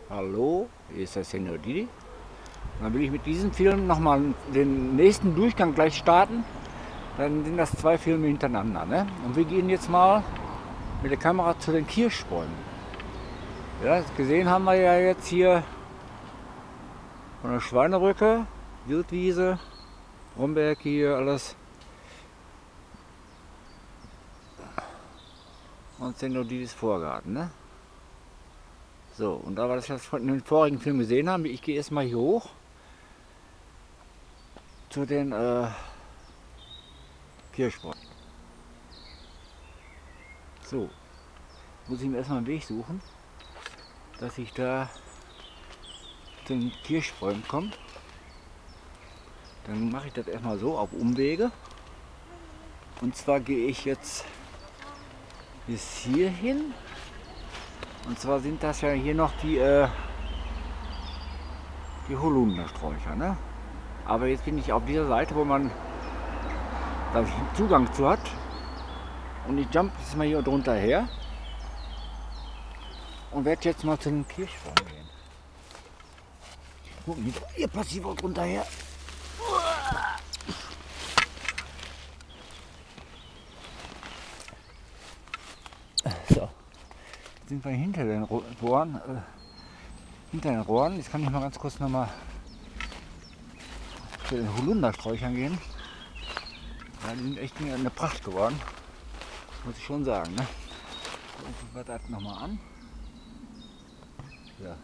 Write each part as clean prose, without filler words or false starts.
Hallo, hier ist der Senior Didi. Dann will ich mit diesem Film nochmal den nächsten Durchgang gleich starten. Dann sind das zwei Filme hintereinander. Ne? Und wir gehen jetzt mal mit der Kamera zu den Kirschbäumen. Ja, gesehen haben wir ja jetzt hier von der Schweinebrücke, Wildwiese, Bromberg hier, alles. Und Senior Didis Vorgarten. Ne? So, und da wir das jetzt von den vorigen Film gesehen haben, ich gehe erstmal hier hoch zu den Kirschbäumen. So, muss ich mir erstmal einen Weg suchen, dass ich da zu den Kirschbäumen komme. Dann mache ich das erstmal so auf Umwege. Und zwar gehe ich jetzt bis hier hin. Und zwar sind das ja hier noch die Holundersträucher. Ne? Aber jetzt bin ich auf dieser Seite, wo man da Zugang zu hat. Und ich jump jetzt mal hier drunter her. Und werde jetzt mal zu den Kirschbäumen gehen. Gucken, hier passiert was drunter her. So, jetzt sind wir hinter den Rohren. Jetzt kann ich mal ganz kurz nochmal zu den Holundersträuchern gehen. Ja, die sind echt eine Pracht geworden, muss ich schon sagen. Ne? Gucken wir das nochmal an. Ja.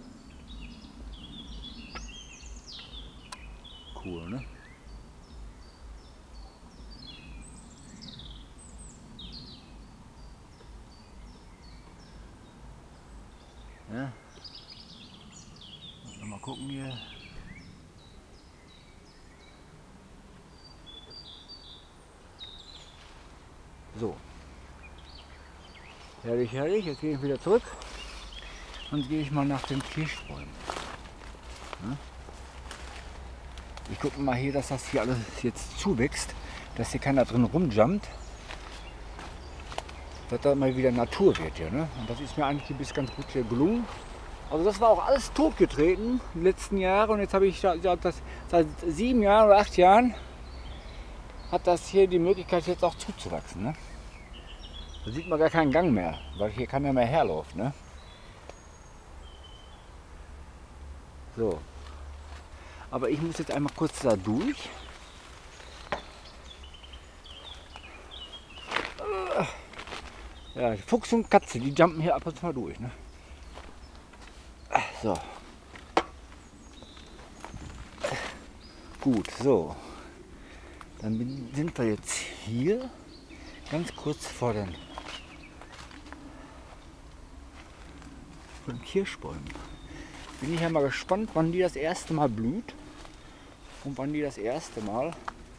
Cool, ne? Ja. Mal gucken hier. So. Herrlich, herrlich. Jetzt gehe ich wieder zurück und gehe ich mal nach den Kirschbäumen. Ja. Ich gucke mal hier, dass das hier alles jetzt zuwächst, dass hier keiner drin rumjumpt. Dass da mal wieder Natur wird hier. Ne? Und das ist mir eigentlich bis ganz gut hier gelungen. Also das war auch alles totgetreten die letzten Jahre und jetzt habe ich das seit 7 Jahren oder 8 Jahren hat das hier die Möglichkeit jetzt auch zuzuwachsen. Ne? Da sieht man gar keinen Gang mehr, weil hier keiner mehr herläuft. Ne? So. Aber ich muss jetzt einmal kurz da durch. Ja, Fuchs und Katze, die jumpen hier ab und zu mal durch. Ne? So. Gut, so. Dann sind wir jetzt hier, ganz kurz vor den Kirschbäumen. Bin ich ja mal gespannt, wann die das erste Mal blüht und wann die das erste Mal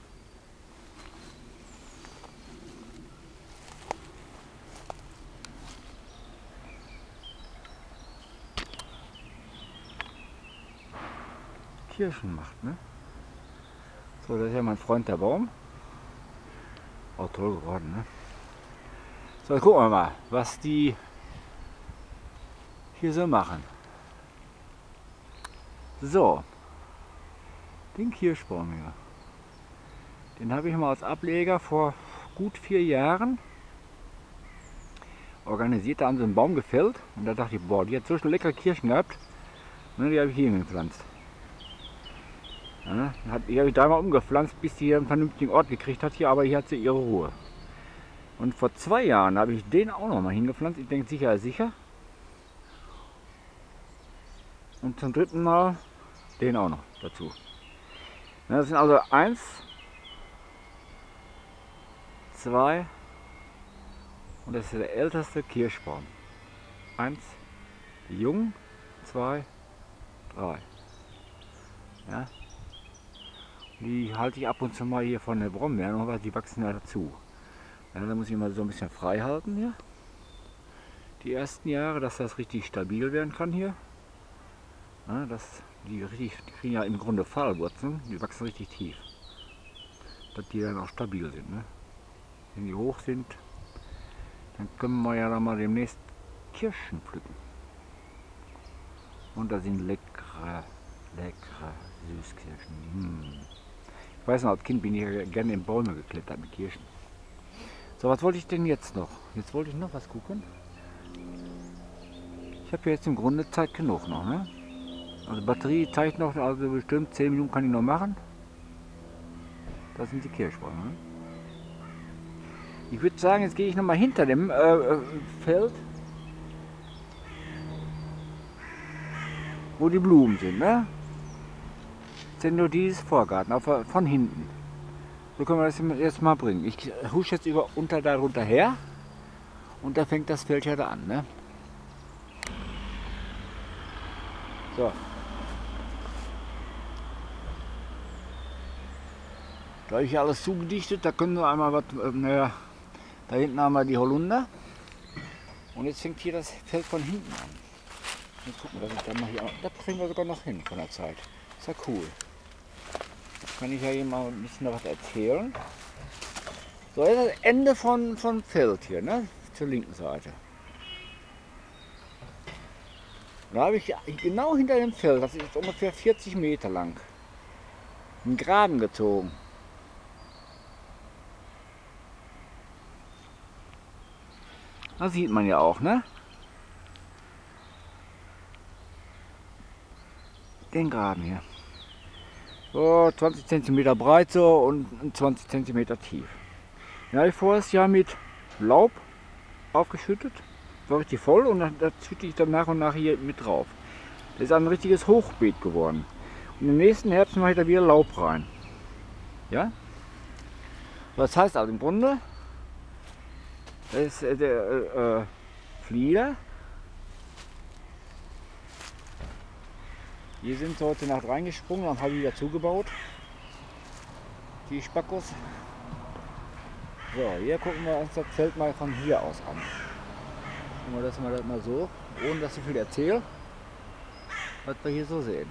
Kirschen macht. Ne? So, das ist ja mein Freund der Baum. Auch toll geworden. Ne? So, jetzt gucken wir mal, was die hier so machen. So, den Kirschbaum hier. Den habe ich mal als Ableger vor gut 4 Jahren organisiert. Da haben sie einen Baum gefällt und da dachte ich, boah, die hat so schon leckere Kirschen gehabt. Und die habe ich hier gepflanzt. Ja, die habe ich dreimal umgepflanzt, bis sie hier einen vernünftigen Ort gekriegt hat hier, aber hier hat sie ihre Ruhe. Und vor 2 Jahren habe ich den auch noch mal hingepflanzt. Ich denke, sicher ist sicher. Und zum 3. Mal den auch noch dazu. Ja, das sind also 1, 2 und das ist der älteste Kirschbaum. 1, jung, 2, 3. Ja. Die halte ich ab und zu mal hier von der Brombeeren, weil die wachsen ja dazu. Ja, da muss ich mal so ein bisschen frei halten hier. Die ersten Jahre, dass das richtig stabil werden kann hier. Ja, die kriegen ja im Grunde Pfahlwurzeln, die wachsen richtig tief. Dass die dann auch stabil sind. Ne? Wenn die hoch sind, dann können wir ja dann mal demnächst Kirschen pflücken. Und da sind leckere Süßkirschen. Ich weiß noch, als Kind bin ich ja gerne in Bäume geklettert mit Kirschen. So, was wollte ich denn jetzt noch? Jetzt wollte ich noch was gucken. Ich habe jetzt im Grunde Zeit genug noch, ne? Also Batterie zeigt noch, also bestimmt 10 Minuten kann ich noch machen. Das sind die Kirschbäume. Ne? Ich würde sagen, jetzt gehe ich noch mal hinter dem Feld, wo die Blumen sind, ne? Das sind nur dieses Vorgarten, von hinten. So können wir das jetzt mal bringen. Ich husche jetzt darunter her und da fängt das Feld ja da an, ne? So. Da habe ich alles zugedichtet, da können wir einmal was, naja, da hinten haben wir die Holunder. Und jetzt fängt hier das Feld von hinten an. Mal gucken, dass ich da mal hier, da kriegen wir sogar noch hin von der Zeit. Ist ja cool. Kann ich ja hier mal ein bisschen was erzählen. So, jetzt das Ende von Feld hier, ne? Zur linken Seite. Da habe ich genau hinter dem Feld, das ist ungefähr 40 Meter lang, einen Graben gezogen. Das sieht man ja auch, ne? Den Graben hier. So 20 cm breit so und 20 cm tief. Den habe ich voriges Jahr mit Laub aufgeschüttet. War richtig voll und da schütte ich dann nach und nach hier mit drauf. Das ist ein richtiges Hochbeet geworden. Und im nächsten Herbst mache ich da wieder Laub rein. Ja? Das heißt also im Grunde, das ist der Flieder. Hier sind sie heute Nacht reingesprungen, dann habe ich wieder zugebaut. Die Spackos. So, hier gucken wir uns das Feld mal von hier aus an. Gucken wir das mal so, ohne dass ich viel erzähle, was wir hier so sehen.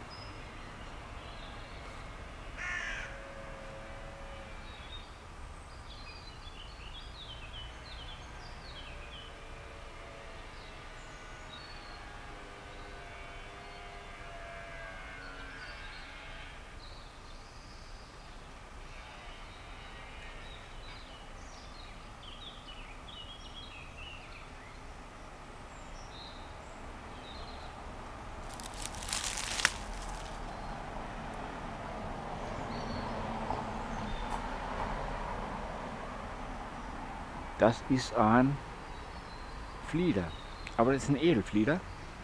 Das ist ein Flieder, aber das ist ein Edelflieder.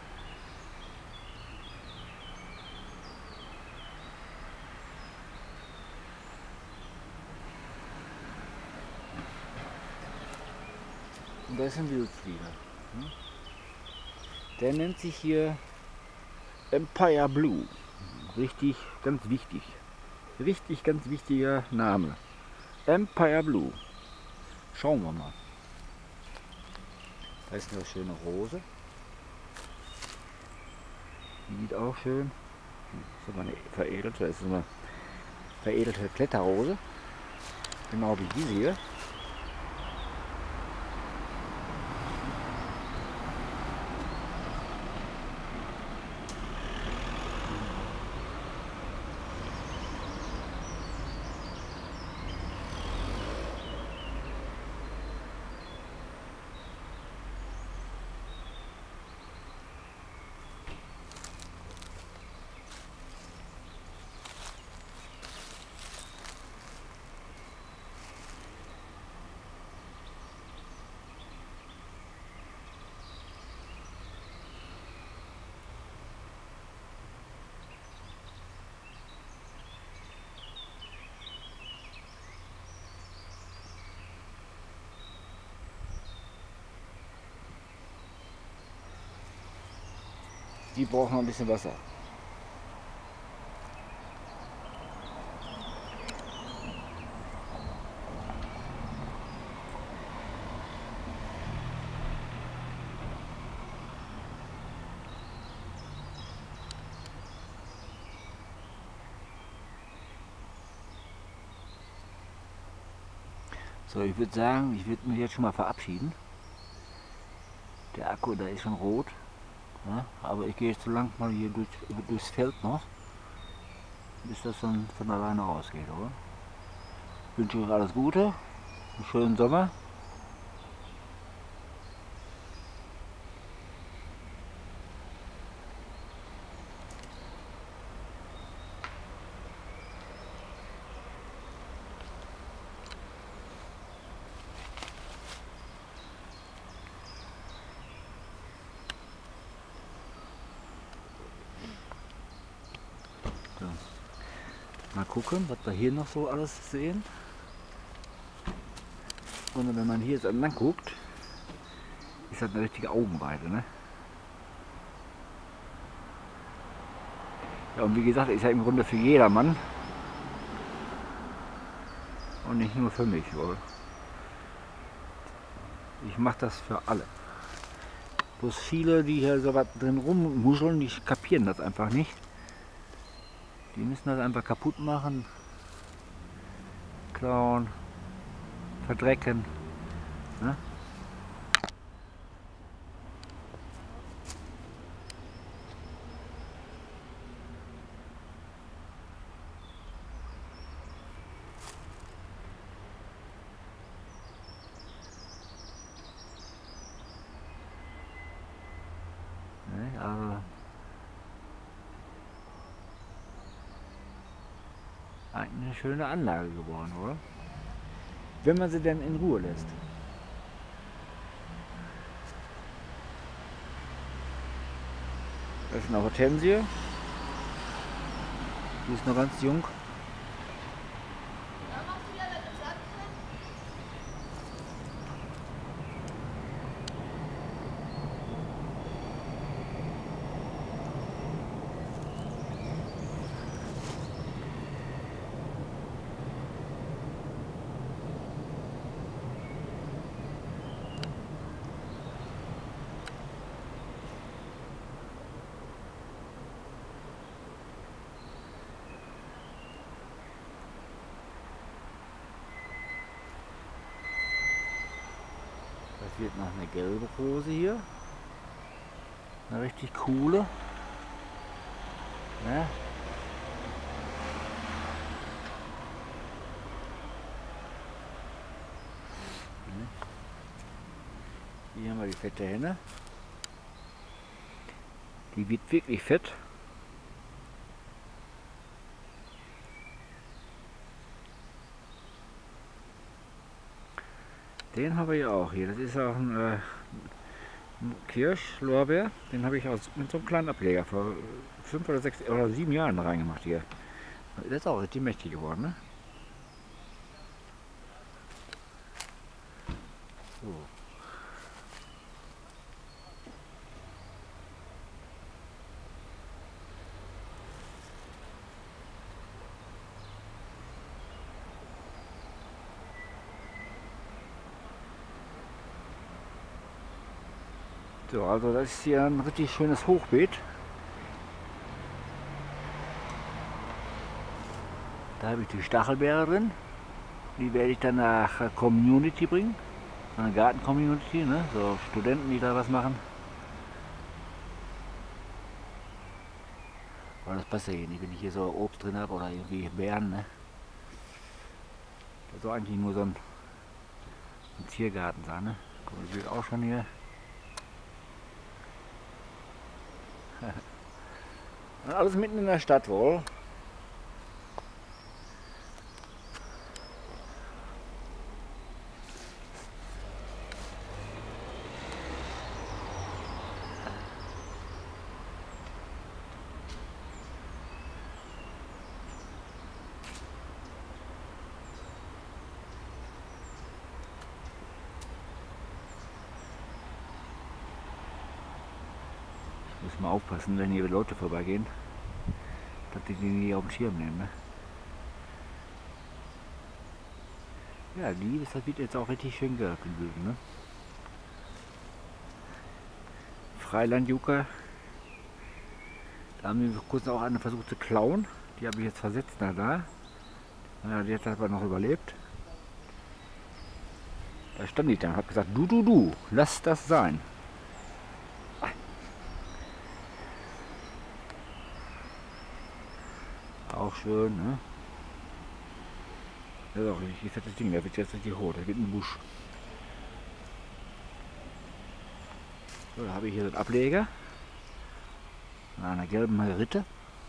Und das ist ein Wildflieder. Der nennt sich hier Empire Blue. Richtig, ganz wichtig. Richtig, ganz wichtiger Name. Empire Blue. Schauen wir mal. Da ist eine schöne Rose. Die sieht auch schön. Das ist aber eine veredelte, das ist eine veredelte Kletterrose. Genau wie diese hier. Die brauchen noch ein bisschen Wasser. So, ich würde sagen, ich würde mich jetzt schon mal verabschieden. Der Akku, da ist schon rot. Ja, aber ich gehe jetzt so lang mal hier durchs Feld noch, bis das dann von alleine rausgeht, oder? Ich wünsche euch alles Gute, einen schönen Sommer. So. Mal gucken, was wir hier noch so alles sehen. Und wenn man hier jetzt entlang guckt, ist das eine richtige Augenweide, ne? Ja, und wie gesagt, ist ja im Grunde für jedermann und nicht nur für mich, oder? Ich mache das für alle. Bloß viele, die hier so was drin rummuscheln, die kapieren das einfach nicht. Die müssen das einfach kaputt machen, klauen, verdrecken. Ne? Ne? Also eigentlich eine schöne Anlage geworden, oder? Wenn man sie denn in Ruhe lässt. Das ist eine Hortensie. Die ist noch ganz jung. Das wird noch eine gelbe Rose hier. Eine richtig coole. Ja. Hier haben wir die fette Henne. Die wird wirklich fett. Den haben wir ja auch hier. Das ist auch ein Kirschlorbeer. Den habe ich mit so einem kleinen Ableger vor 5 oder 6 oder 7 Jahren reingemacht hier. Der ist auch richtig mächtig geworden, ne? So. So, also das ist hier ein richtig schönes Hochbeet. Da habe ich die Stachelbeere drin. Die werde ich dann nach Community bringen. So eine Garten-Community, ne? So Studenten, die da was machen. Aber das passt ja hier nicht, wenn ich hier so Obst drin habe oder irgendwie Beeren, ne? Das soll eigentlich nur so ein Ziergarten sein, ne? Guck mal, das wird auch schon hier. Und alles mitten in der Stadt wohl. Muss mal aufpassen, wenn hier Leute vorbeigehen, dass die nicht auf den Schirm nehmen. Ne? Ja, das wird jetzt auch richtig schön geblüht. Ne? Freilandjucker. Da haben wir kurz auch eine versucht zu klauen. Die habe ich jetzt versetzt nach da. Ja, die hat aber noch überlebt. Da stand ich dann und habe gesagt, du, lass das sein. auch schön. Ne? Das ist auch ein richtig fettes Ding, der wird jetzt richtig hoch, der wird ein Busch. So, da habe ich hier so einen Ableger an einer gelben Ritte.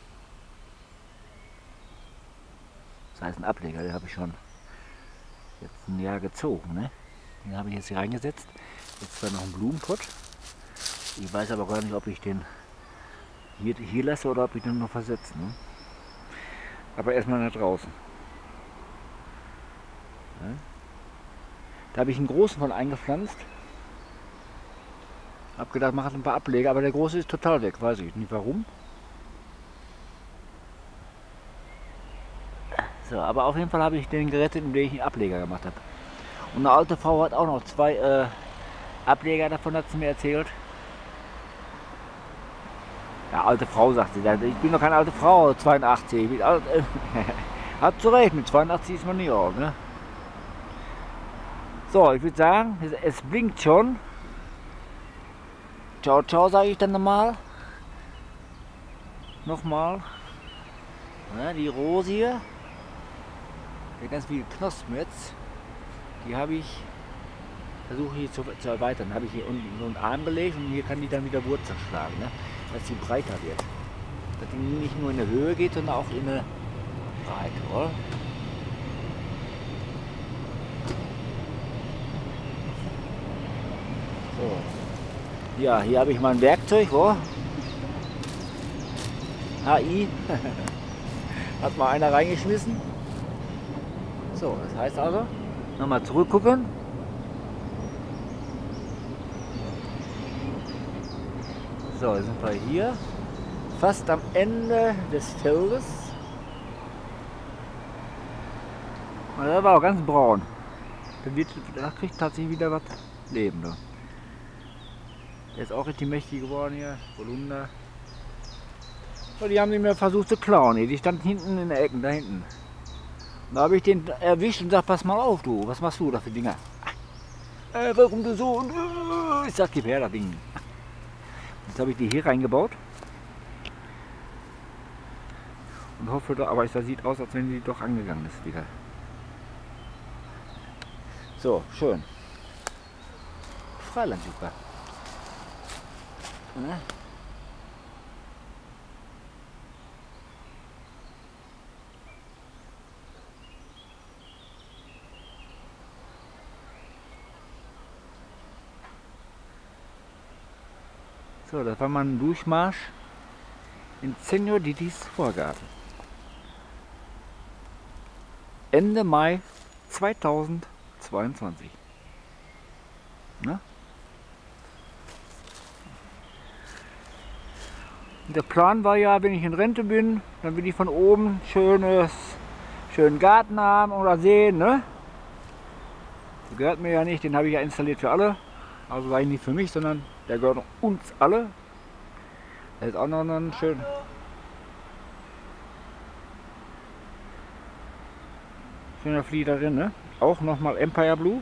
Das heißt ein Ableger, den habe ich schon jetzt ein Jahr gezogen. Ne? Den habe ich jetzt hier reingesetzt. Jetzt zwar noch ein Blumenpott. Ich weiß aber gar nicht, ob ich den hier lasse oder ob ich den noch versetze. Ne? Aber erstmal nach draußen. Ja? Da habe ich einen großen von eingepflanzt. Hab gedacht, mache ein paar Ableger, aber der große ist total weg, weiß ich nicht warum. So, aber auf jeden Fall habe ich den gerettet, indem ich einen Ableger gemacht habe. Und eine alte Frau hat auch noch 2 Ableger, davon hat sie mir erzählt. Ja, alte Frau, sagt sie. Ich bin doch keine alte Frau, 82. Ich bin alt, hat zu Recht, mit 82 ist man nicht alt. Ne? So, ich würde sagen, es blinkt schon. Ciao, ciao, sage ich dann nochmal. Nochmal. Ja, die Rose hier. Der ganz viele Knospen jetzt. Die habe ich, versuche hier zu erweitern. Habe ich hier unten so einen Arm gelegt und hier kann die dann wieder Wurzeln schlagen. Ne? Dass sie breiter wird. Dass die nicht nur in der Höhe geht, sondern auch in der Breite. Oder? So. Ja, hier habe ich mein Werkzeug. Oh. HI. Hat mal einer reingeschmissen. So, das heißt also, nochmal zurückgucken. So, jetzt sind wir hier. Fast am Ende des Feldes. Und der war auch ganz braun. Da kriegt tatsächlich wieder was Leben. Da. Der ist auch richtig mächtig geworden hier. Holunder. So, die haben ihn mir versucht zu klauen. Die stand hinten in der Ecke, da hinten. Und da habe ich den erwischt und gesagt, pass mal auf du, was machst du da für Dinger? Warum du so? Und, ich sag, gib her das Ding. Jetzt habe ich die hier reingebaut. Und hoffe, aber es sieht aus, als wenn sie doch angegangen ist wieder. So, schön. Freiland super. Ne? So, das war mal ein Durchmarsch in Senior Didis Vorgarten. Ende Mai 2022. Na? Und der Plan war ja, wenn ich in Rente bin, dann will ich von oben schönen Garten haben oder sehen. Ne? Der gehört mir ja nicht, den habe ich ja installiert für alle. Also war ich nicht für mich, sondern der gehört uns alle. Da ist auch noch ein schöner Flieder drin, ne? Auch nochmal Empire Blue.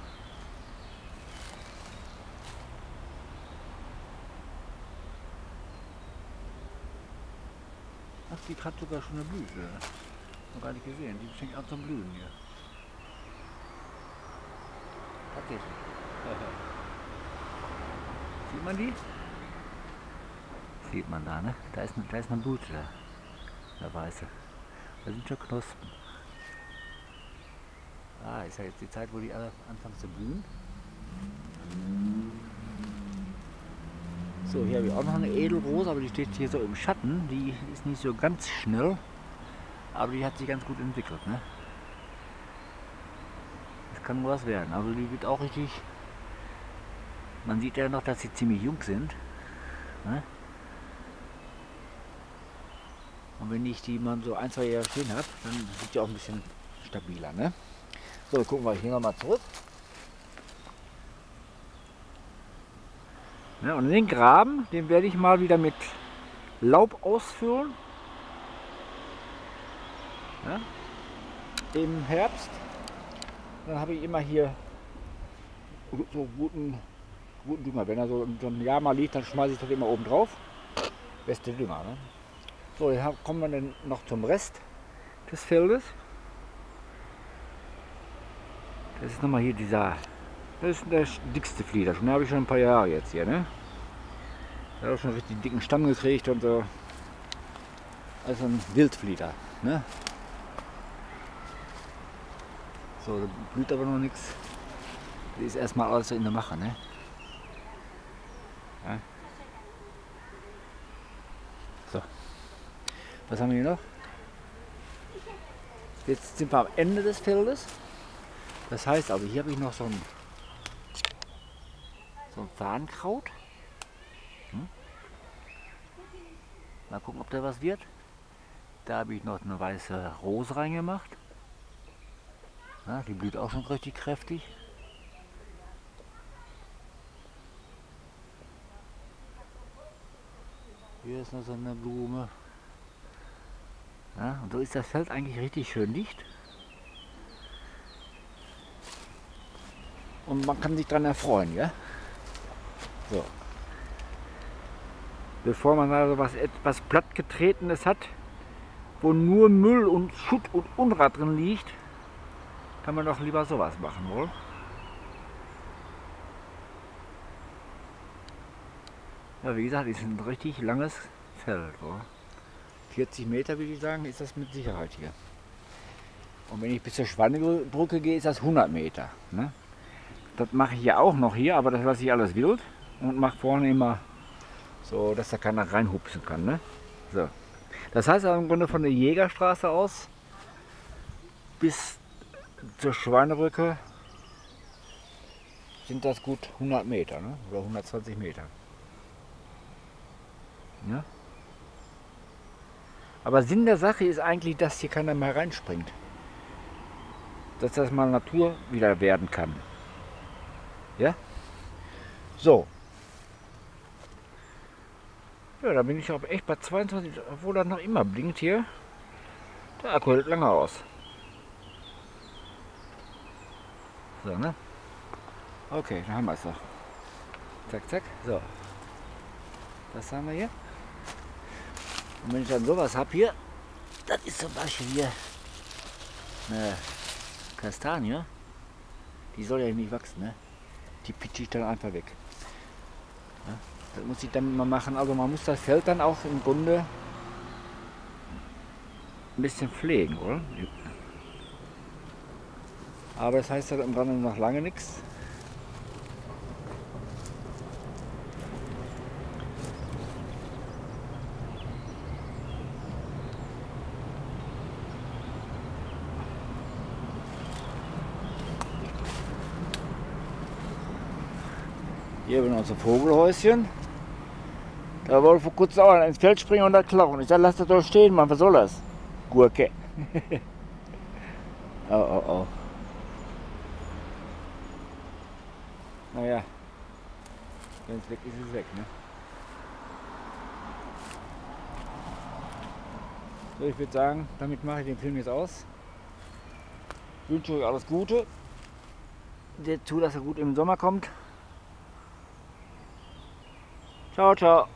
Ach, die hat sogar schon eine Blüte. Noch gar nicht gesehen. Die fängt an zum Blühen hier. Tatsächlich. Sieht man die? Sieht man da, ne? Da ist eine Blüte da. Der weiße. Da sind schon Knospen. Ah, ist ja jetzt die Zeit, wo die alle anfangen zu blühen. So, hier habe ich auch noch eine Edelrose, aber die steht hier so im Schatten. Die ist nicht so ganz schnell, aber die hat sich ganz gut entwickelt. Ne? Das kann nur was werden. Also die wird auch richtig. Man sieht ja noch, dass sie ziemlich jung sind. Ne? Und wenn ich die mal so 1, 2 Jahre stehen habe, dann sind die auch ein bisschen stabiler. Ne? So, gucken wir hier nochmal zurück. Ja, und den Graben, den werde ich mal wieder mit Laub ausfüllen. Ja, im Herbst. Dann habe ich immer hier so guten Dünger. Wenn er so ein Jahr mal liegt, dann schmeiße ich das immer oben drauf. Beste Dünger. Ne? So, jetzt kommen wir dann noch zum Rest des Feldes. Das ist nochmal hier dieser, das ist der dickste Flieder. Den habe ich schon ein paar Jahre jetzt hier, ne? Der hat auch schon richtig dicken Stamm gekriegt und so. Also ein Wildflieder, ne? So, da blüht aber noch nichts. Das ist erstmal alles so in der Mache, ne? Ja. So. Was haben wir hier noch? Jetzt sind wir am Ende des Feldes. Das heißt also, hier habe ich noch so ein Farnkraut. Mal gucken, ob da was wird. Da habe ich noch eine weiße Rose reingemacht. Ja, die blüht auch schon richtig kräftig. Hier ist noch so eine Blume. Ja, und so ist das Feld eigentlich richtig schön dicht. Und man kann sich daran erfreuen, ja? So. Bevor man also was etwas plattgetretenes hat, wo nur Müll und Schutt und Unrat drin liegt, kann man doch lieber sowas machen, wohl? Ja, wie gesagt, ist ein richtig langes Feld, wohl? 40 Meter, würde ich sagen, ist das mit Sicherheit hier. Und wenn ich bis zur Schwannebrücke gehe, ist das 100 Meter. Ne? Das mache ich ja auch noch hier, aber das lasse ich alles wild und mache vorne immer so, dass da keiner reinhupsen kann. Ne? So. Das heißt im Grunde von der Jägerstraße aus bis zur Schweinebrücke sind das gut 100 Meter, ne? Oder 120 Meter. Ja? Aber Sinn der Sache ist eigentlich, dass hier keiner mehr reinspringt. Dass das mal Natur wieder werden kann. Ja? So. Ja, da bin ich auch echt bei 22, obwohl das noch immer blinkt hier. Der Akku hält lange aus. So, ne? Okay, dann haben wir es doch. Zack, zack. So. Was haben wir hier? Und wenn ich dann sowas habe hier, das ist zum Beispiel hier eine Kastanie. Die soll ja nicht wachsen, ne? Die pitche ich dann einfach weg. Ja, das muss ich dann mal machen. Also man muss das Feld dann auch im Grunde ein bisschen pflegen, oder? Aber das heißt ja im Grunde noch lange nichts. Hier haben wir unser Vogelhäuschen. Da wollte vor kurzem auch ins Feld springen und da klauen. Ich sage, lass das doch stehen, Mann, was soll das? Gurke. Oh, oh, oh. Naja, wenn es weg ist, ist es weg, ne? So, ich würde sagen, damit mache ich den Film jetzt aus. Ich wünsche euch alles Gute. Seht zu, dass er gut im Sommer kommt. Ciao, ciao.